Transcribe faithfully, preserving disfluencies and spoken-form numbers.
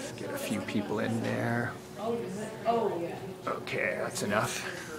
Get a few people in there. Okay, that's enough.